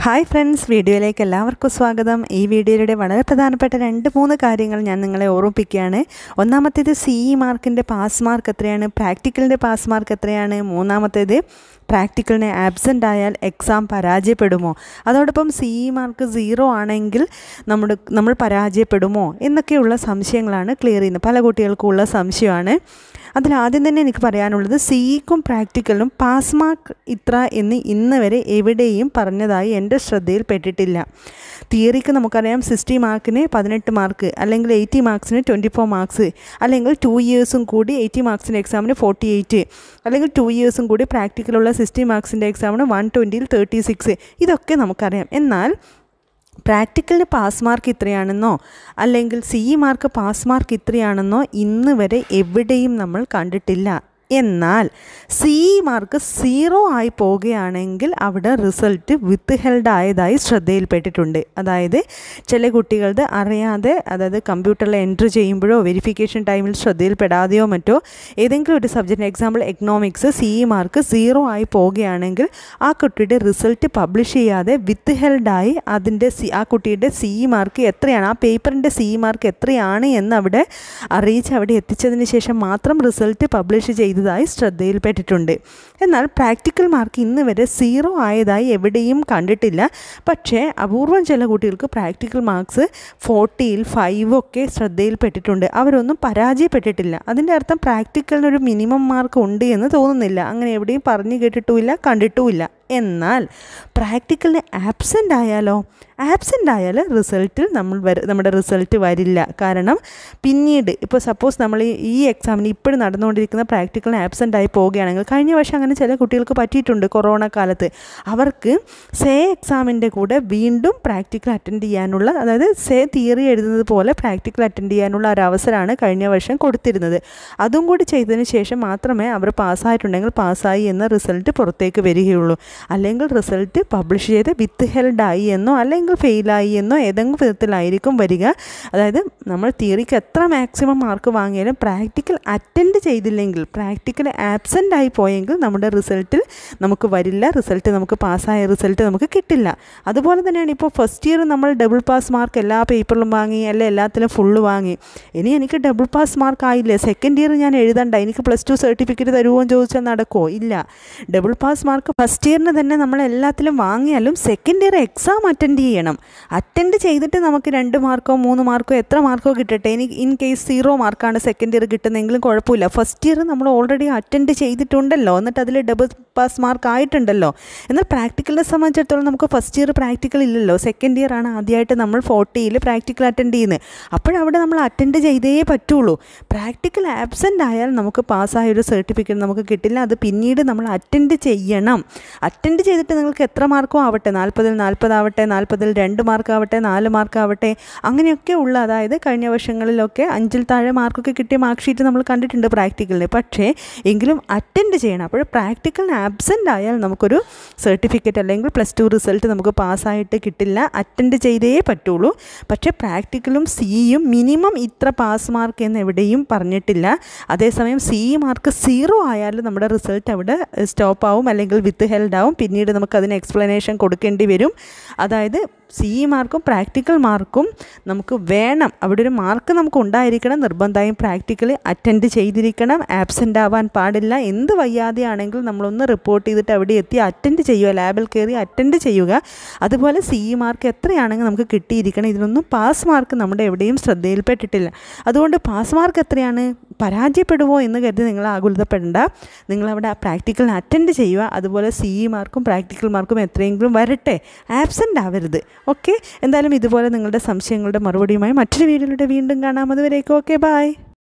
Hi friends, വീഡിയോയിലേക്ക് എല്ലാവർക്കും സ്വാഗതം. ഈ വീഡിയോയിലൂടെ വളരെ പ്രധാനപ്പെട്ട 2-3 കാര്യങ്ങൾ ഞാൻ നിങ്ങളെ ഓർമ്മിപ്പിക്കുകയാണ്. ഒന്നാമത്തേത് CE മാർക്കിൻ്റെ പാസ് മാർക്ക് എത്രയാണ്, പ്രാക്ടിക്കലിൻ്റെ പാസ് മാർക്ക് എത്രയാണ്. മൂന്നാമത്തേത് പ്രാക്ടിക്കലിന് ആബ്സെൻ്റ് ആയാൽ എക്സാം പരാജയപ്പെടുമോ, അതോടൊപ്പം CE മാർക്ക് 0 ആണെങ്കിൽ നമ്മൾ പരാജയപ്പെടുമോ എന്നൊക്കെയുള്ള സംശയങ്ങളാണ് ക്ലിയർ ചെയ്യുന്നത്. പല കുട്ടികൾക്കും ഉള്ള സംശയമാണ്. അതിലാദ്യം തന്നെ എനിക്ക് പറയാനുള്ളത്, CEക്കും പ്രാക്ടിക്കലിനും പാസ് മാർക്ക് ഇത്ര എന്ന് ഇന്ന് വരെ എവിടെയും പറഞ്ഞതായി എൻ്റെ ശ്രദ്ധയിൽപ്പെട്ടിട്ടില്ല. തിയറിക്ക് നമുക്കറിയാം 60 മാർക്കിന് 18 മാർക്ക്, അല്ലെങ്കിൽ 80 മാർക്സിന് 24 മാർക്സ്, അല്ലെങ്കിൽ 2 ഇയേഴ്സും കൂടി 80 മാർക്സിൻ്റെ എക്സാമിന് 48, അല്ലെങ്കിൽ 2 ഇയേഴ്സും കൂടി പ്രാക്ടിക്കലുള്ള 60 മാർക്സിൻ്റെ എക്സാമിന് 120ൽ 36. ഇതൊക്കെ നമുക്കറിയാം. എന്നാൽ പ്രാക്ടിക്കലിന് പാസ് മാർക്ക് ഇത്രയാണെന്നോ അല്ലെങ്കിൽ CE മാർക്ക് പാസ് മാർക്ക് ഇത്രയാണെന്നോ ഇന്ന് വരെ എവിടെയും നമ്മൾ കണ്ടിട്ടില്ല. എന്നാൽ CE മാർക്ക് 0 ആയി പോവുകയാണെങ്കിൽ അവിടെ റിസൾട്ട് വിത്ത് ഹെൽഡ് ആയതായി ശ്രദ്ധയിൽപ്പെട്ടിട്ടുണ്ട്. അതായത് ചില കുട്ടികളുടെ അറിയാതെ, അതായത് കമ്പ്യൂട്ടറിൽ എൻട്രി ചെയ്യുമ്പോഴോ വെരിഫിക്കേഷൻ ടൈമിൽ ശ്രദ്ധയിൽപ്പെടാതെയോ മറ്റോ ഏതെങ്കിലും ഒരു subject, example economics, CE mark 0 ആയി പോവുകയാണെങ്കിൽ ആ കുട്ടിയുടെ റിസൾട്ട് പബ്ലിഷ് ചെയ്യാതെ വിത്ത് ഹെൽഡായി ആ കുട്ടിയുടെ CE മാർക്ക് എത്രയാണ്, ആ പേപ്പറിൻ്റെ CE മാർക്ക് എത്രയാണ് എന്ന് അവിടെ അറിയിച്ച് അവിടെ എത്തിച്ചതിന് ശേഷം മാത്രം റിസൾട്ട് പബ്ലിഷ് ചെയ്തതായി ശ്രദ്ധയിൽപ്പെട്ടിട്ടുണ്ട്. എന്നാൽ പ്രാക്ടിക്കൽ മാർക്ക് ഇന്ന് വരെ 0 ആയതായി എവിടെയും കണ്ടിട്ടില്ല. പക്ഷേ അപൂർവം ചില കുട്ടികൾക്ക് പ്രാക്ടിക്കൽ മാർക്സ് 40ൽ 5 ഒക്കെ ശ്രദ്ധയിൽപ്പെട്ടിട്ടുണ്ട്. അവരൊന്നും പരാജയപ്പെട്ടിട്ടില്ല. അതിൻ്റെ അർത്ഥം പ്രാക്ടിക്കലിനൊരു മിനിമം മാർക്ക് ഉണ്ട് എന്ന് തോന്നുന്നില്ല. അങ്ങനെ എവിടെയും പറഞ്ഞു കേട്ടിട്ടുമില്ല, കണ്ടിട്ടുമില്ല. എന്നാൽ പ്രാക്ടിക്കലിന് ആബ്സെൻ്റ് ആയാലോ, ആബ്സെൻ്റ് ആയാൽ റിസൾട്ടിൽ നമ്മുടെ റിസൾട്ട് വരില്ല. കാരണം പിന്നീട് ഇപ്പോൾ സപ്പോസ് നമ്മൾ ഈ എക്സാമിന് ഇപ്പോഴും നടന്നുകൊണ്ടിരിക്കുന്ന പ്രാക്ടിക്കലിന് ആബ്സെൻ്റ് ആയി പോവുകയാണെങ്കിൽ, കഴിഞ്ഞ വർഷം അങ്ങനെ ചില കുട്ടികൾക്ക് പറ്റിയിട്ടുണ്ട്. കൊറോണ കാലത്ത് അവർക്ക് എക്സാമിൻ്റെ കൂടെ വീണ്ടും പ്രാക്ടിക്കൽ അറ്റൻഡ് ചെയ്യാനുള്ള, അതായത് തിയറി എഴുതുന്നത് പോലെ പ്രാക്ടിക്കൽ അറ്റൻഡ് ചെയ്യാനുള്ള ഒരു അവസരമാണ് കഴിഞ്ഞ വർഷം കൊടുത്തിരുന്നത്. അതും കൂടി ചെയ്തതിന് ശേഷം മാത്രമേ അവർ പാസ്സായിട്ടുണ്ടെങ്കിൽ പാസ്സായി എന്ന റിസൾട്ട് പുറത്തേക്ക് വരികയുള്ളൂ. അല്ലെങ്കിൽ റിസൾട്ട് പബ്ലിഷ് ചെയ്ത് വിത്ത് ഹെൽഡായി എന്നോ അല്ലെങ്കിൽ ഫെയിലായി എന്നോ ഏതെങ്കിലും വിധത്തിലായിരിക്കും വരിക. അതായത് നമ്മൾ തിയറിക്ക് എത്ര മാക്സിമം മാർക്ക് വാങ്ങിയാലും പ്രാക്ടിക്കൽ അറ്റൻഡ് ചെയ്തില്ലെങ്കിൽ, പ്രാക്ടിക്കൽ ആബ്സെൻ്റ് ആയി പോയെങ്കിൽ നമ്മുടെ റിസൾട്ടിൽ നമുക്ക് വരില്ല. റിസൾട്ട് നമുക്ക് പാസ്സായ റിസൾട്ട് നമുക്ക് കിട്ടില്ല. അതുപോലെ തന്നെയാണ് ഇപ്പോൾ ഫസ്റ്റ് ഇയർ നമ്മൾ ഡബിൾ പാസ് മാർക്ക് എല്ലാ പേപ്പറിലും വാങ്ങി, അല്ലെ എല്ലാത്തിലും ഫുള്ള് വാങ്ങി. ഇനി എനിക്ക് ഡബിൾ പാസ് മാർക്ക് ആയില്ലേ, സെക്കൻഡ് ഇയർ ഞാൻ എഴുതണ്ട, എനിക്ക് +2 സർട്ടിഫിക്കറ്റ് തരുമോ എന്ന് ചോദിച്ചാൽ നടക്കുമോ? ഇല്ല. ഡബിൾ പാസ് മാർക്ക് ഫസ്റ്റ് ഇയറിന് തന്നെ നമ്മൾ എല്ലാത്തിലും വാങ്ങിയാലും സെക്കൻഡ് ഇയർ എക്സാം അറ്റൻഡ് ചെയ്യണം. അറ്റൻഡ് ചെയ്തിട്ട് നമുക്ക് 2 മാർക്കോ 3 മാർക്കോ എത്ര മാർക്കോ കിട്ടട്ടെ, എനിക്ക് ഇൻ കേസ് 0 മാർക്കാണ് സെക്കൻഡ് ഇയർ കിട്ടുന്നതെങ്കിലും കുഴപ്പമില്ല. ഫസ്റ്റ് ഇയർ നമ്മൾ ഓൾറെഡി അറ്റൻഡ് ചെയ്തിട്ടുണ്ടല്ലോ, എന്നിട്ട് അതിൽ ഡബിൾ പാസ് മാർക്ക് ആയിട്ടുണ്ടല്ലോ. എന്നാൽ പ്രാക്ടിക്കലിനെ സംബന്ധിച്ചിടത്തോളം നമുക്ക് ഫസ്റ്റ് ഇയർ പ്രാക്ടിക്കൽ ഇല്ലല്ലോ. സെക്കൻഡ് ഇയർ ആണ് ആദ്യമായിട്ട് നമ്മൾ 40ൽ പ്രാക്ടിക്കൽ അറ്റൻഡ് ചെയ്യുന്നത്. അപ്പോഴവിടെ നമ്മൾ അറ്റൻഡ് ചെയ്തേ പറ്റുള്ളൂ. പ്രാക്ടിക്കൽ ആബ്സെൻ്റ് ആയാൽ നമുക്ക് പാസ്സായ ഒരു സർട്ടിഫിക്കറ്റ് നമുക്ക് കിട്ടില്ല. അത് പിന്നീട് നമ്മൾ അറ്റൻഡ് ചെയ്യണം. അറ്റൻഡ് ചെയ്തിട്ട് നിങ്ങൾക്ക് എത്ര മാർക്കോ ആവട്ടെ, 40ൽ 40 ആവട്ടെ, 40ൽ 2 മാർക്ക് ആവട്ടെ, 4 മാർക്ക് ആവട്ടെ, അങ്ങനെയൊക്കെ ഉള്ള, അതായത് കഴിഞ്ഞ വർഷങ്ങളിലൊക്കെ 5ൽ താഴെ മാർക്കൊക്കെ കിട്ടിയ മാർക്ക് ഷീറ്റ് നമ്മൾ കണ്ടിട്ടുണ്ട് പ്രാക്ടിക്കലിന്. പക്ഷേ എങ്കിലും അറ്റൻഡ് ചെയ്യണം. അപ്പോൾ പ്രാക്ടിക്കലിന് ആബ്സെൻ്റ് ആയാൽ നമുക്കൊരു സർട്ടിഫിക്കറ്റ് അല്ലെങ്കിൽ +2 റിസൾട്ട് നമുക്ക് പാസ്സായിട്ട് കിട്ടില്ല. അറ്റൻഡ് ചെയ്തേ പറ്റുള്ളൂ. പക്ഷേ പ്രാക്ടിക്കലും CEയും മിനിമം ഇത്ര പാസ് മാർക്ക് എന്ന് എവിടെയും പറഞ്ഞിട്ടില്ല. അതേസമയം CE മാർക്ക് 0 ആയാൽ നമ്മുടെ റിസൾട്ട് അവിടെ സ്റ്റോപ്പ് ആവും, അല്ലെങ്കിൽ വിത്ത് ഹെൽഡ് ആവും. പിന്നീട് നമുക്കതിന് എക്സ്പ്ലനേഷൻ കൊടുക്കേണ്ടി വരും. അതായത് CE മാർക്കും പ്രാക്ടിക്കൽ മാർക്കും നമുക്ക് വേണം. അവിടെ ഒരു മാർക്ക് നമുക്ക് ഉണ്ടായിരിക്കണം. നിർബന്ധമായും പ്രാക്ടിക്കൽ അറ്റൻഡ് ചെയ്തിരിക്കണം. ആബ്സെൻ്റ് ആവാൻ പാടില്ല. എന്ത് വയ്യാതെയാണെങ്കിൽ നമ്മളൊന്ന് റിപ്പോർട്ട് ചെയ്തിട്ട് അവിടെ എത്തി അറ്റൻഡ് ചെയ്യുക, ലാബിൽ കയറി അറ്റൻഡ് ചെയ്യുക. അതുപോലെ CE മാർക്ക് എത്രയാണെങ്കിൽ നമുക്ക് കിട്ടിയിരിക്കണം. ഇതിനൊന്നും പാസ് മാർക്ക് നമ്മുടെ എവിടെയും ശ്രദ്ധയിൽപ്പെട്ടിട്ടില്ല. അതുകൊണ്ട് പാസ് മാർക്ക് എത്രയാണ്, പരാജയപ്പെടുമോ എന്ന് കരുതി നിങ്ങൾ ആകുലതപ്പെടേണ്ട. നിങ്ങളവിടെ പ്രാക്ടിക്കലിന് അറ്റൻഡ് ചെയ്യുക. അതുപോലെ CE മാർക്കും പ്രാക്ടിക്കൽ മാർക്കും എത്രയെങ്കിലും വരട്ടെ, ആബ്സെൻ്റ് ആവരുത്. ഓക്കെ, എന്തായാലും ഇതുപോലെ നിങ്ങളുടെ സംശയങ്ങളുടെ മറുപടിയുമായി മറ്റൊരു വീഡിയോയിലൂടെ വീണ്ടും കാണാം. അതുവരേക്കും ഓക്കെ, ബൈ.